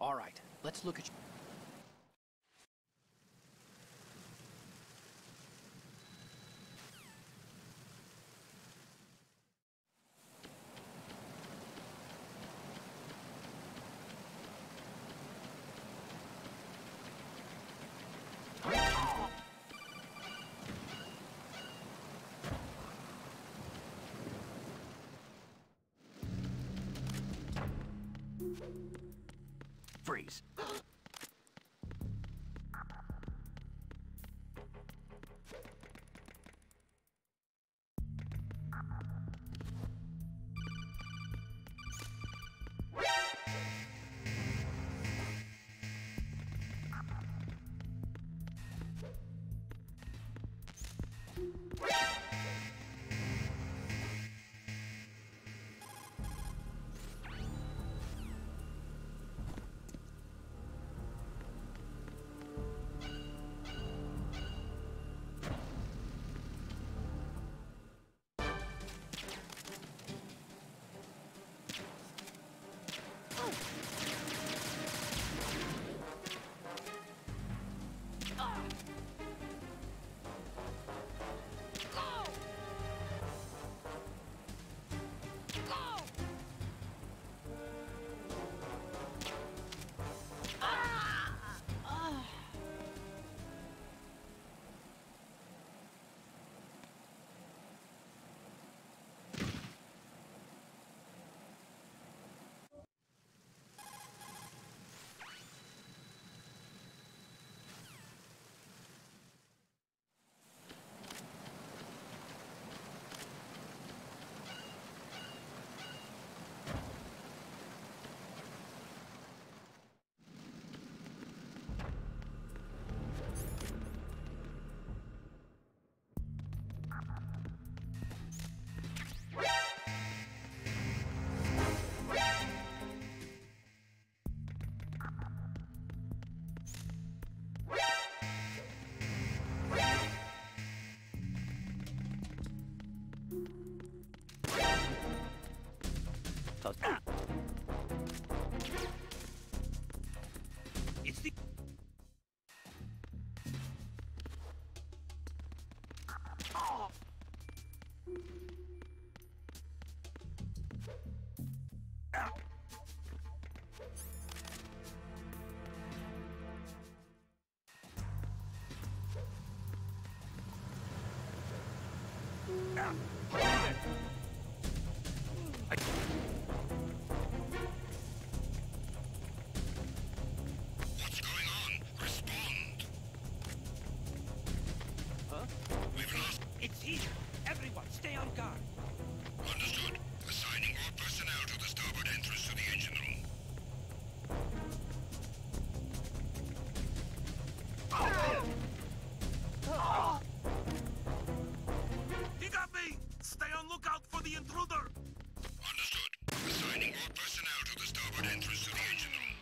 All right, let's look at you. Freeze. It's the... What's going on? Respond! Huh? We've lost... It's here! Everyone, stay on guard! Understood. Assigning all personnel to the starboard entrance to the engine room. He got me! Stay on lookout for the intruder! Understood. Assigning all personnel to the starboard entrance to the engine room.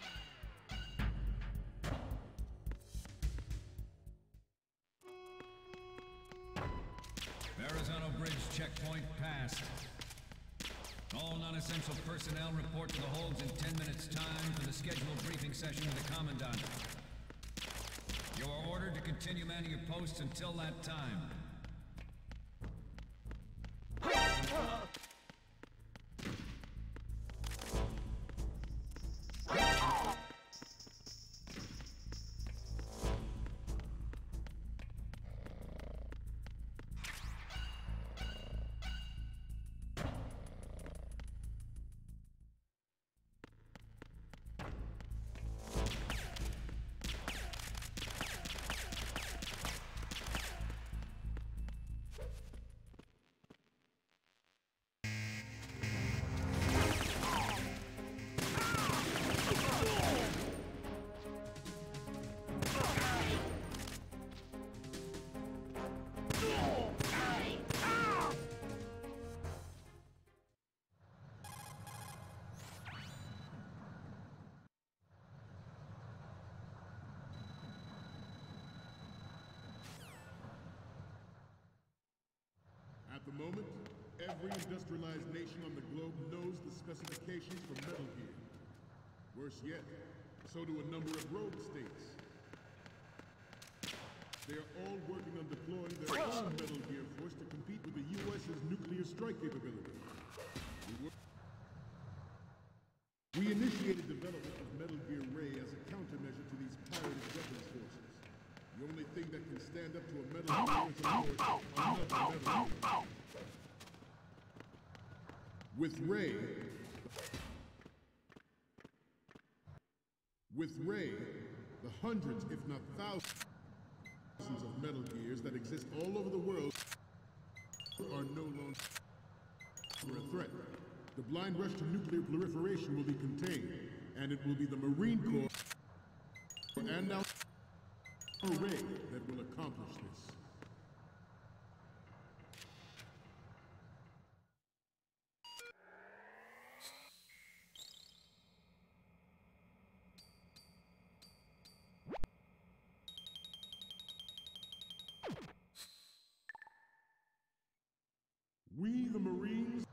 Verrazano Bridge checkpoint passed. All non-essential personnel report to the holds in 10 minutes' time for the scheduled briefing session with the Commandant. You are ordered to continue manning your posts until that time. At the moment, every industrialized nation on the globe knows the specifications for Metal Gear. Worse yet, So do a number of rogue states. They are all working on deploying their own Metal Gear force to compete with the U.S.'s nuclear strike capability. We initiated development of Metal Gear Ray as a countermeasure to these pirated weapons forces. The only thing that can stand up to a Metal Gear is, of course, another Metal Gear. With Ray, the hundreds, if not thousands of Metal Gears that exist all over the world are no longer a threat. The blind rush to nuclear proliferation will be contained, and it will be the Marine Corps and now Ray that will accomplish this. We, the Marines,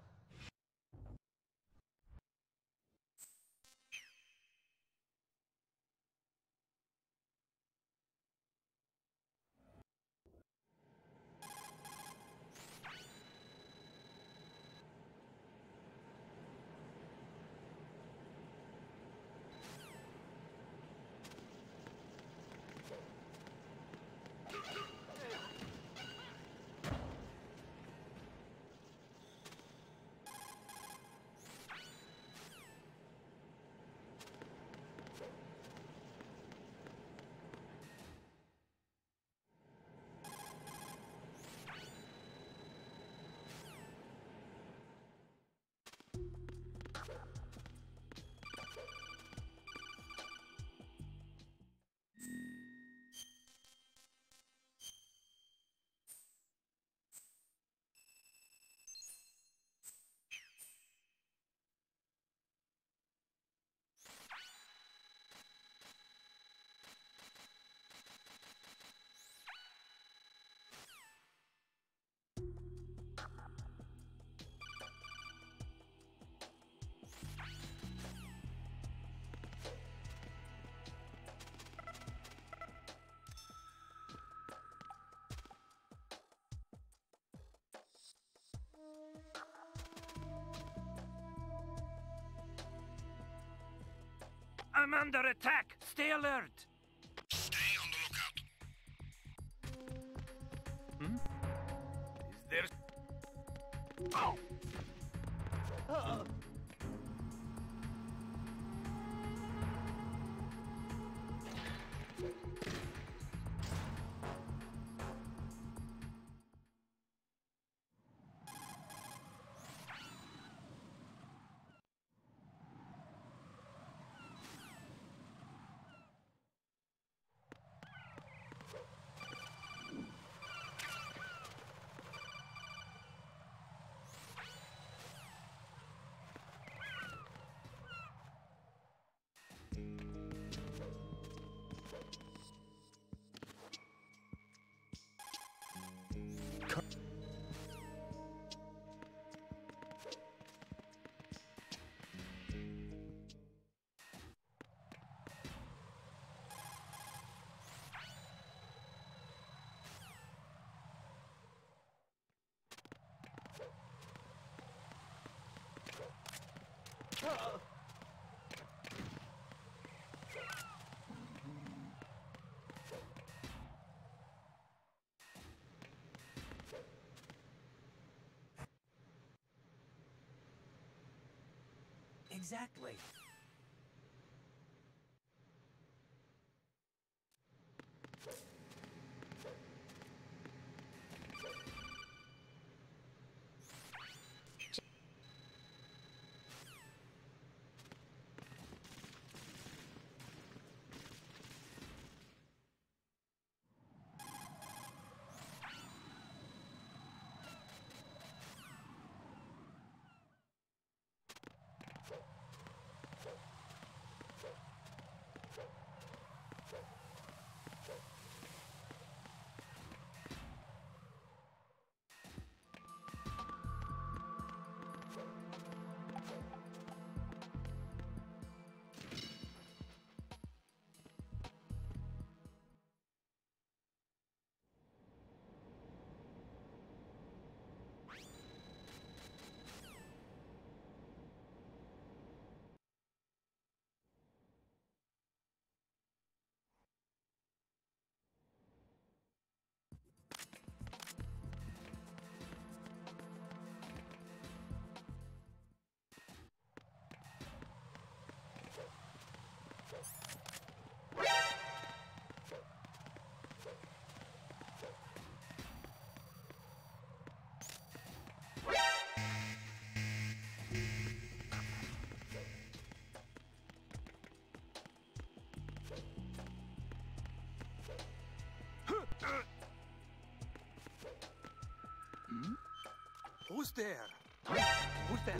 I'm under attack! Stay alert! Stay on the lookout. Is there... Oh! Exactly. Who's there? Who's there?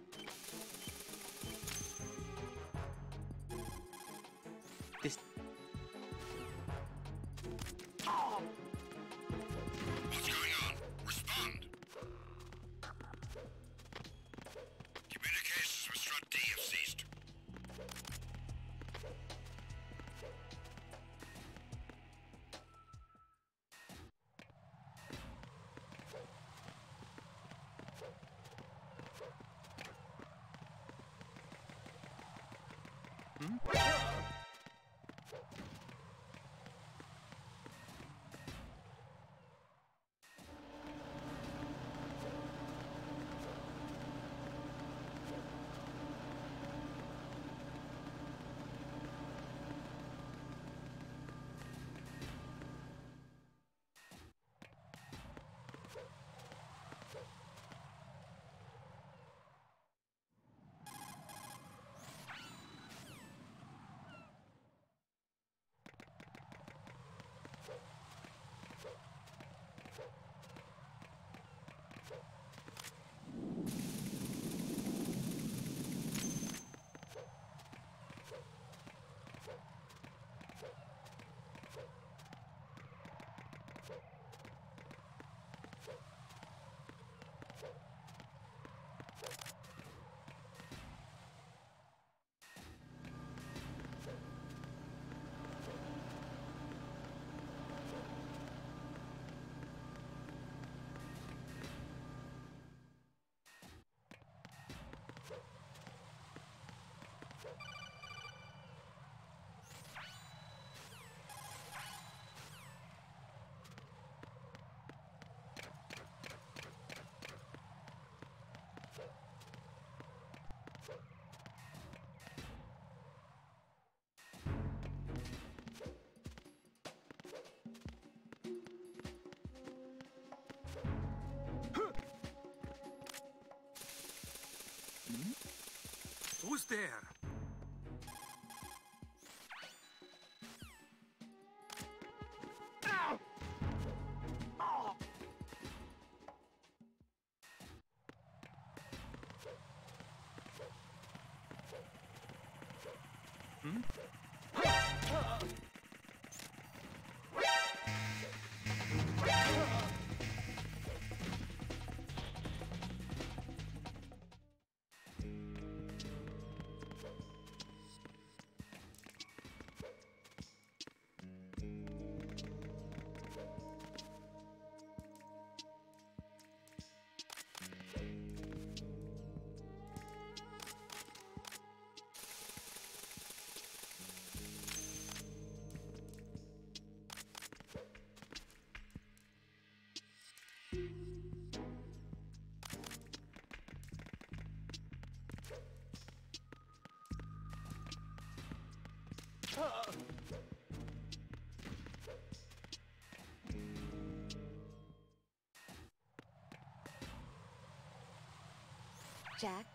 This. What's going on? Respond! Communications with Strut D have ceased. Who's there? Jack?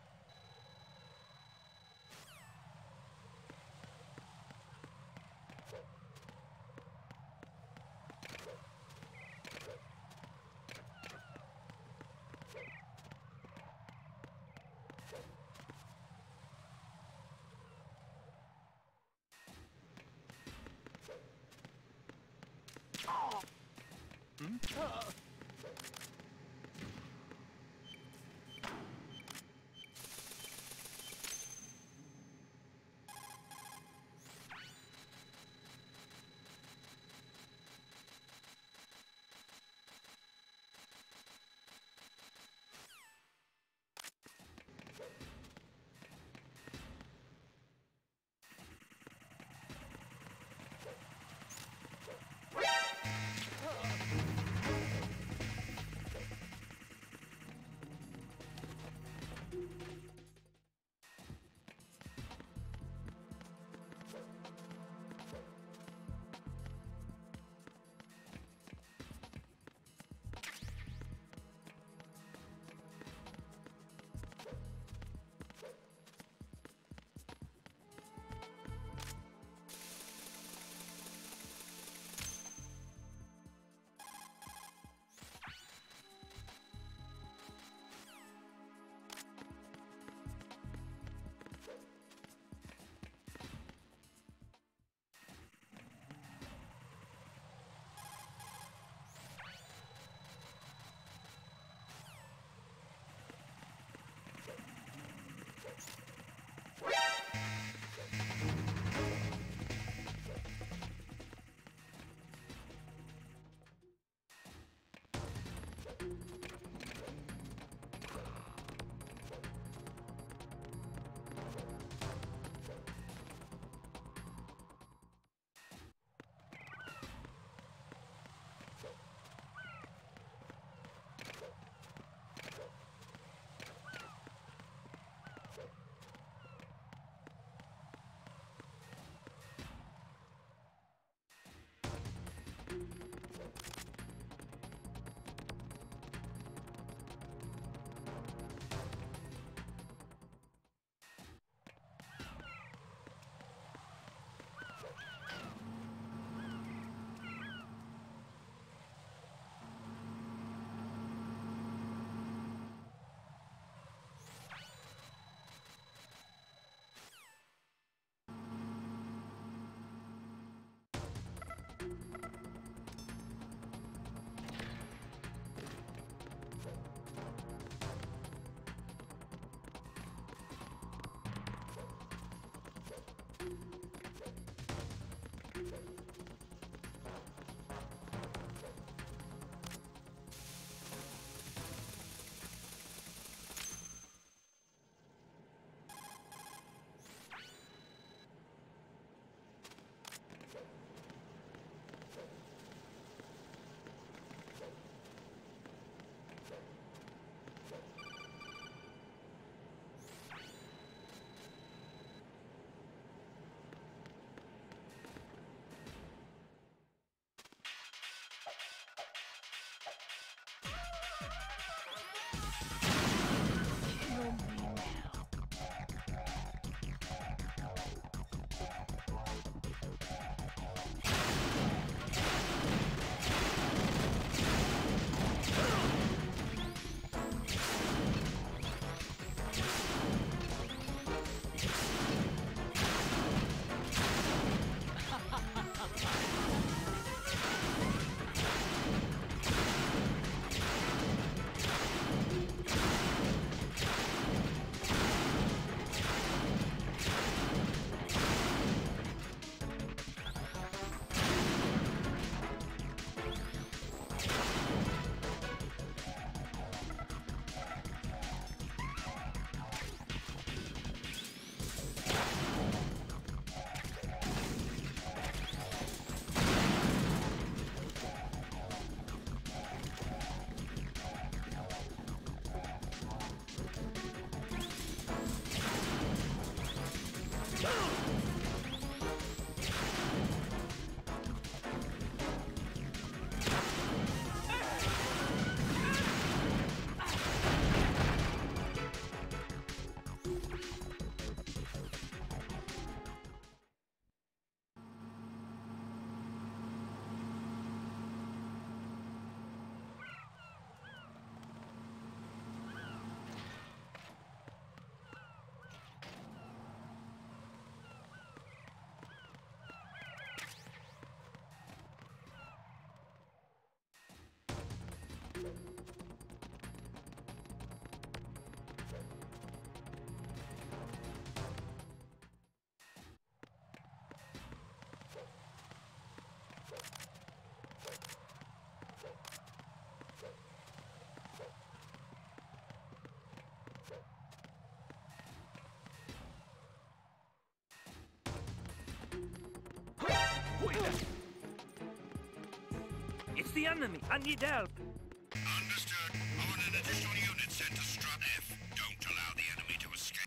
It's the enemy. I need help. Understood. I want an additional unit sent to Strut F. Don't allow the enemy to escape.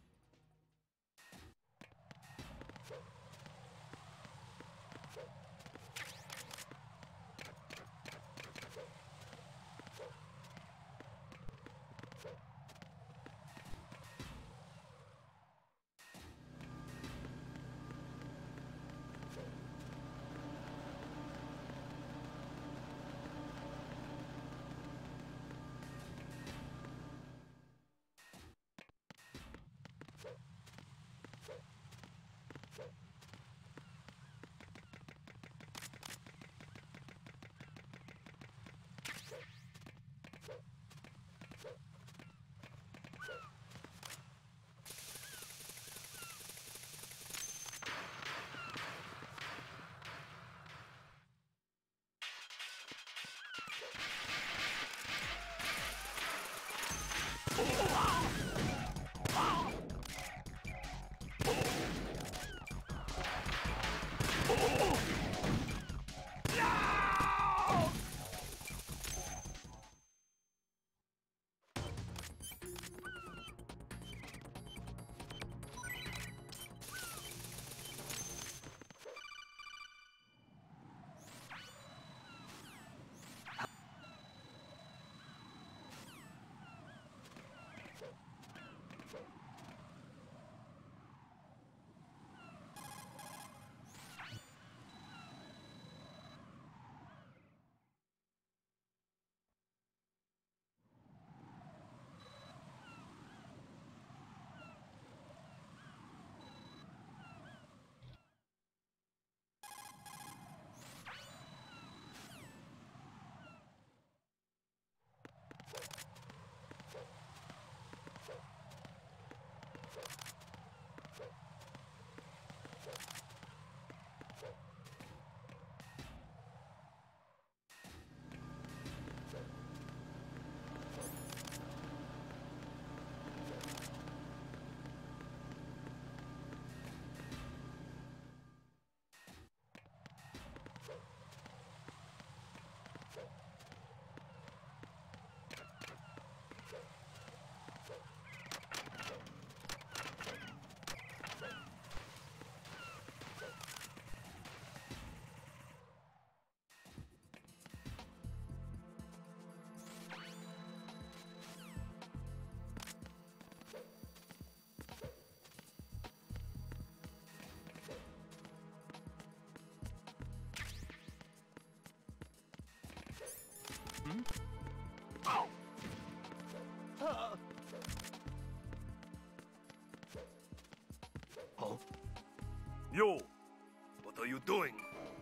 Yo, what are you doing?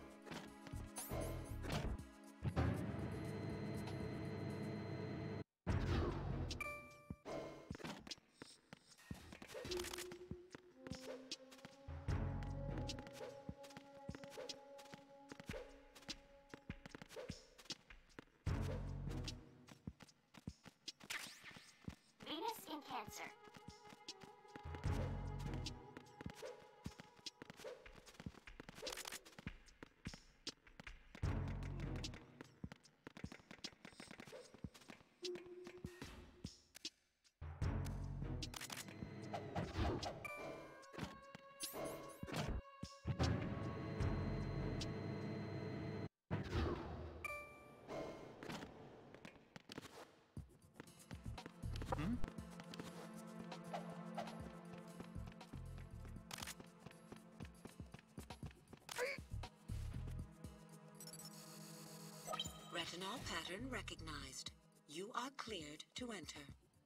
Venus in Cancer. Retinol pattern recognized. You are cleared to enter.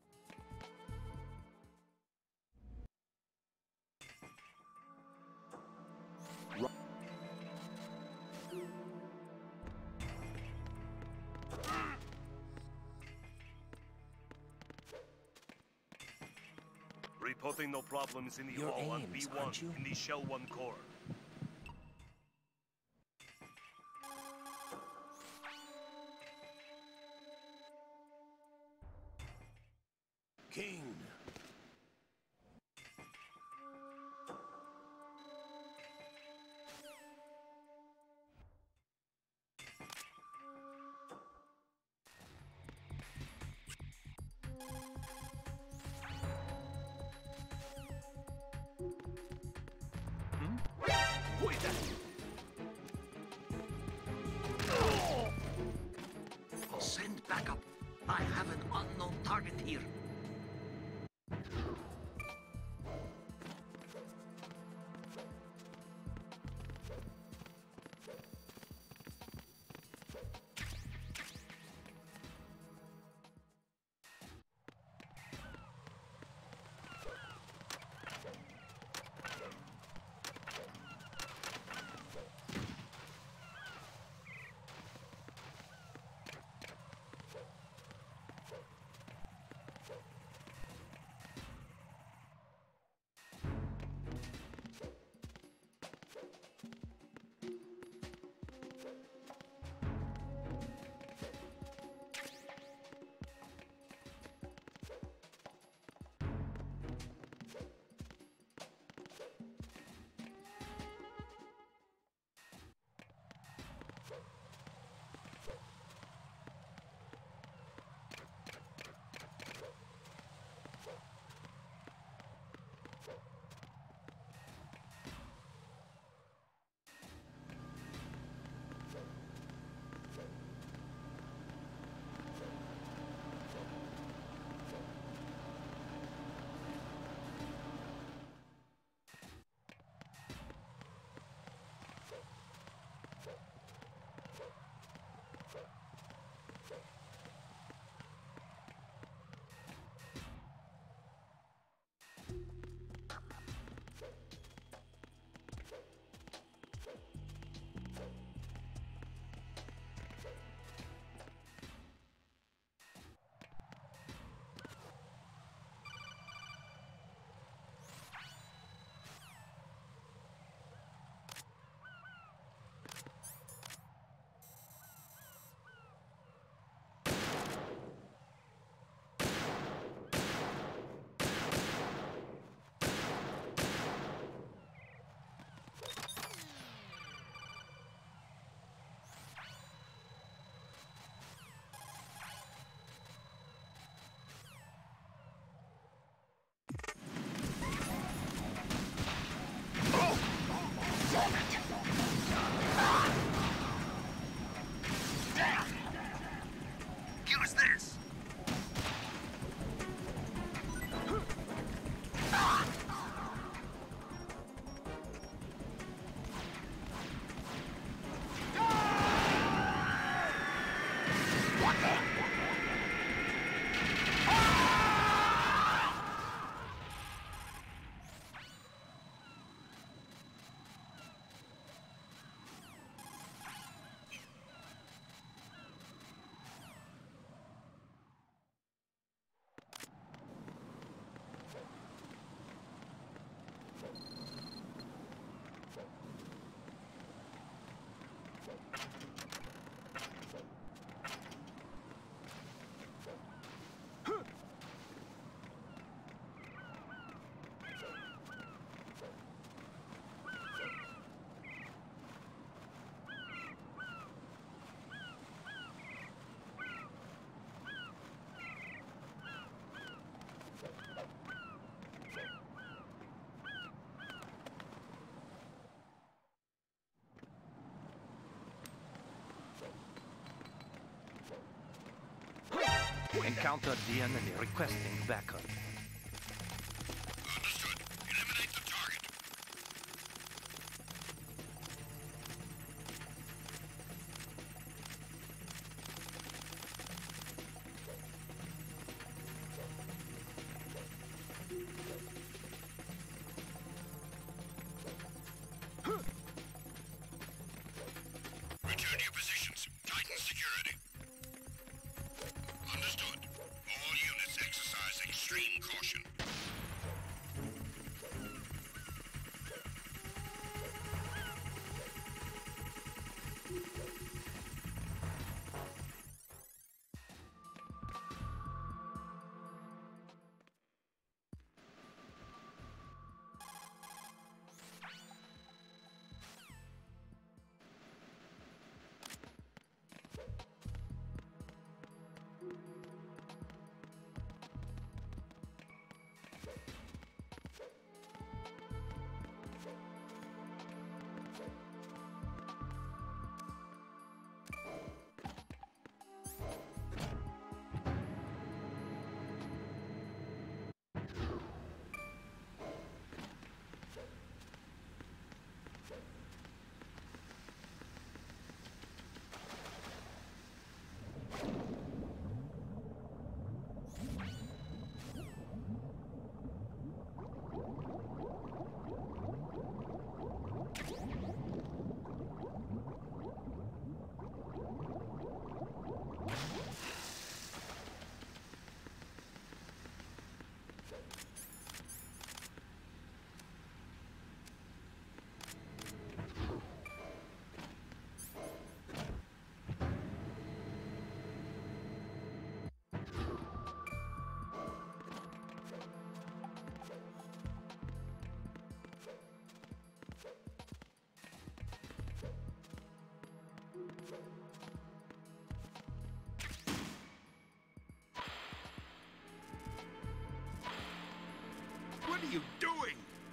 Reporting no problems in the Your hall on aims, B1 aren't you? in the Shell 1 core. King. Who is that? Send backup. I have an unknown target here. encountered the enemy requesting backup. Understood. Eliminate the target. Return to your positions. Tighten security. Understood. All units exercise extreme caution. What are you doing?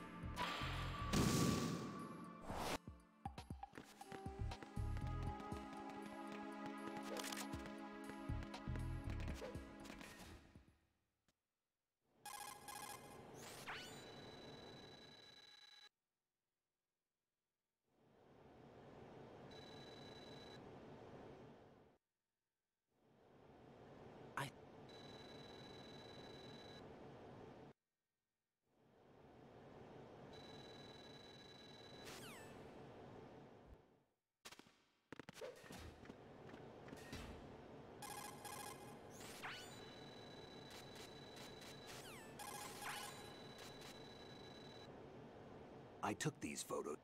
I took these photos.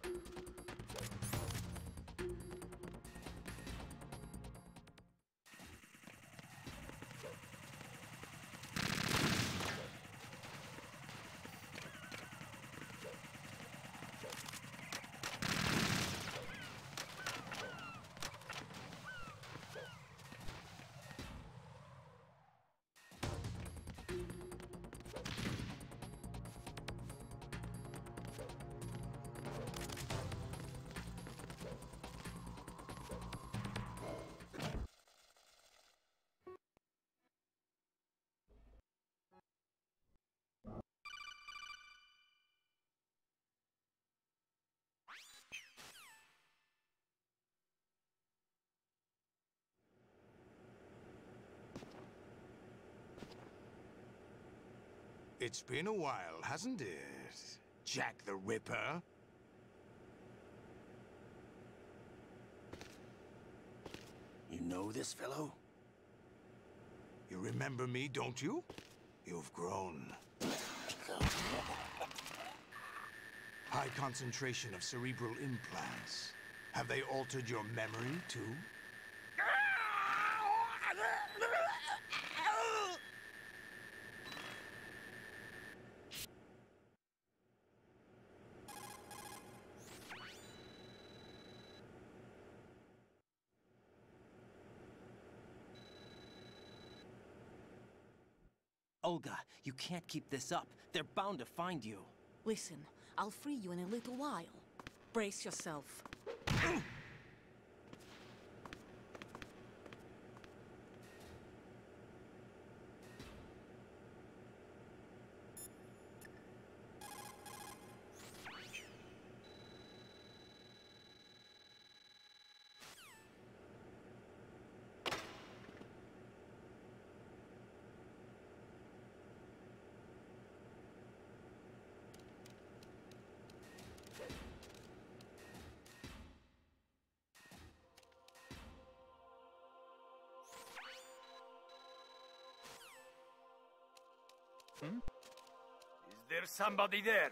It's been a while, hasn't it, Jack the Ripper? You know this fellow? You remember me, don't you? You've grown. High concentration of cerebral implants. Have they altered your memory, too? Olga, you can't keep this up. They're bound to find you. Listen, I'll free you in a little while. Brace yourself. Is there somebody there?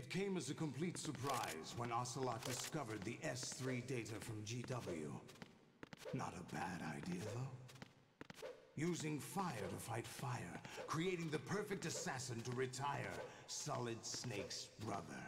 It came as a complete surprise when Ocelot discovered the S3 data from GW. Not a bad idea, though. Using fire to fight fire, creating the perfect assassin to retire Solid Snake's brother.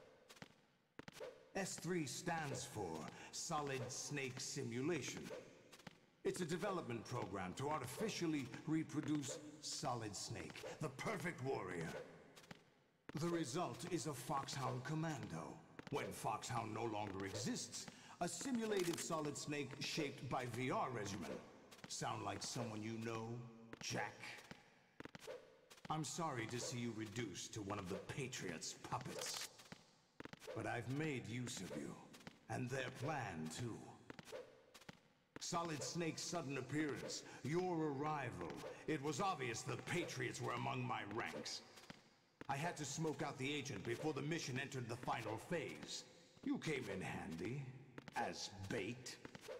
S3 stands for Solid Snake Simulation. It's a development program to artificially reproduce Solid Snake, the perfect warrior. The result is a Foxhound Commando. When Foxhound no longer exists, a simulated Solid Snake shaped by VR regimen. Sound like someone you know, Jack? I'm sorry to see you reduced to one of the Patriots' puppets. But I've made use of you, and their plan too. Solid Snake's sudden appearance, your arrival, it was obvious the Patriots were among my ranks. I had to smoke out the agent before the mission entered the final phase. You came in handy, as bait.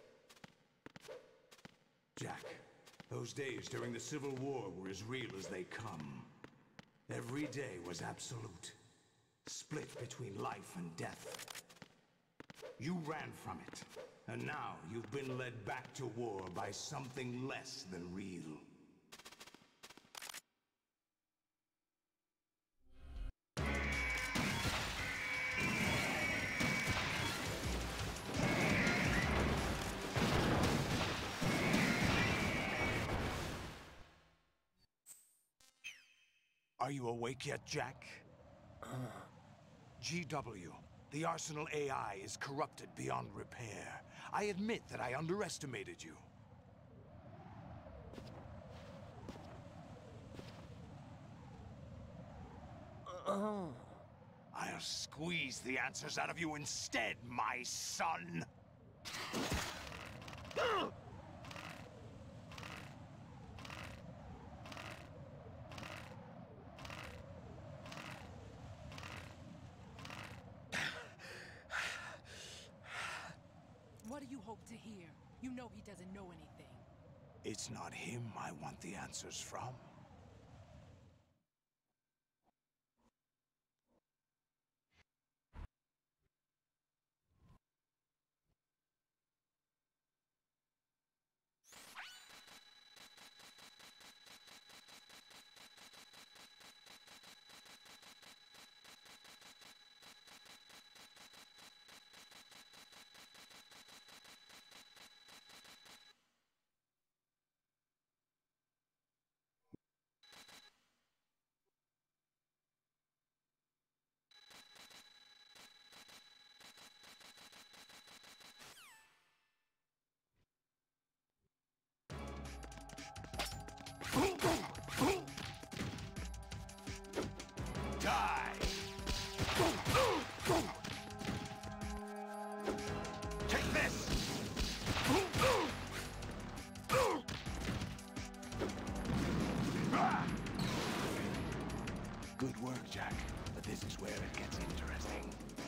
Jack, those days during the Civil War were as real as they come. Every day was absolute, split between life and death. You ran from it, and now you've been led back to war by something less than real. Are you awake yet, Jack? GW, the Arsenal AI is corrupted beyond repair. I admit that I underestimated you. I'll squeeze the answers out of you instead, my son! What do you hope to hear? You know he doesn't know anything. It's not him I want the answers from. Die! Take this! Good work, Jack. But this is where it gets interesting.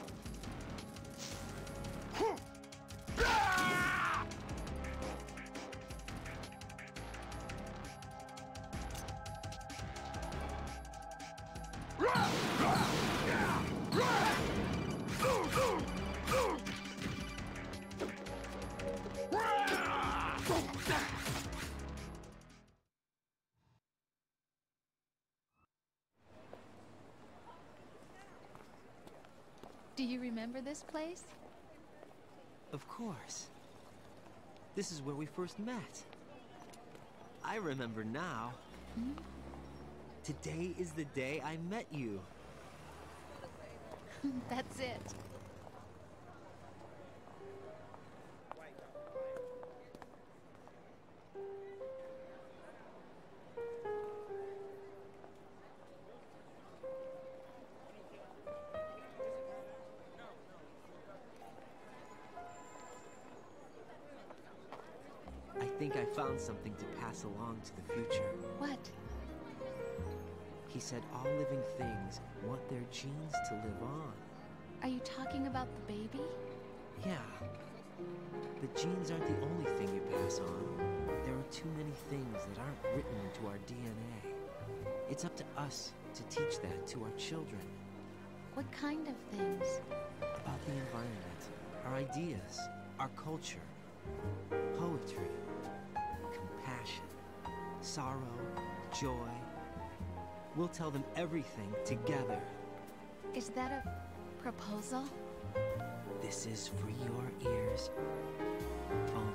Do you remember this place? Of course. This is where we first met. I remember now. Hmm? Today is the day I met you. That's it. I think I found something to pass along to the future. What? He said all living things want their genes to live on. Are you talking about the baby? Yeah. The genes aren't the only thing you pass on. There are too many things that aren't written into our DNA. It's up to us to teach that to our children. What kind of things? About the environment, our ideas, our culture, poetry, compassion, sorrow, joy. We'll tell them everything together. Is that a proposal? This is for your ears only.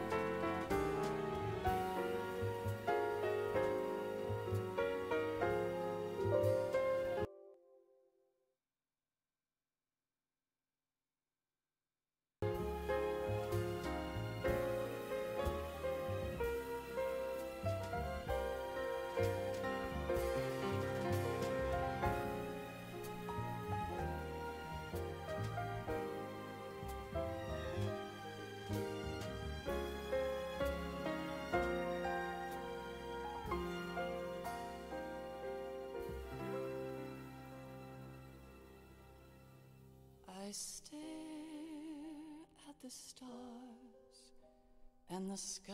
I stare at the stars and the sky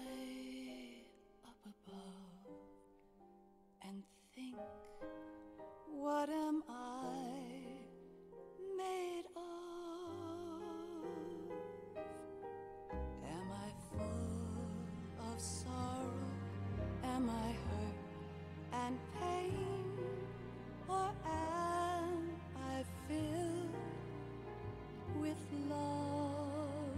up above and think, what am I made of? Am I full of sorrow? Am I hurt and pain? Or am I filled with love?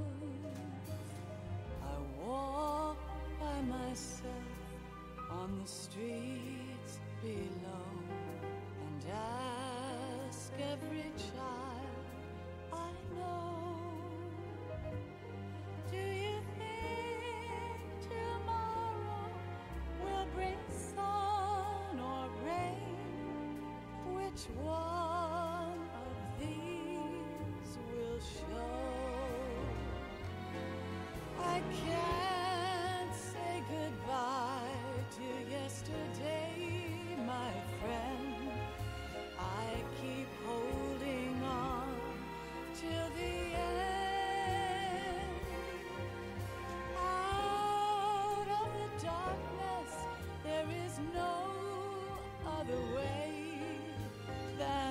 I walk by myself on the streets below and ask every child I know, do you think tomorrow will bring sun or rain? Which one of these will show? I can't say goodbye to yesterday, my friend. I keep holding on till the end. Out of the darkness, there is no other way than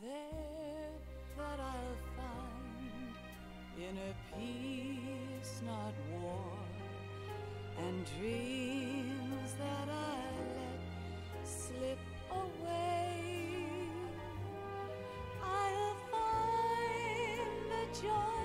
there that I'll find inner peace, not war, and dreams that I let slip away. I'll find the joy